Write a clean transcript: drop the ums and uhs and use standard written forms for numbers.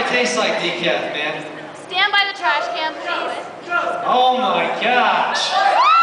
tastes like decaf, man. Stand by the trash can, please. Oh my gosh.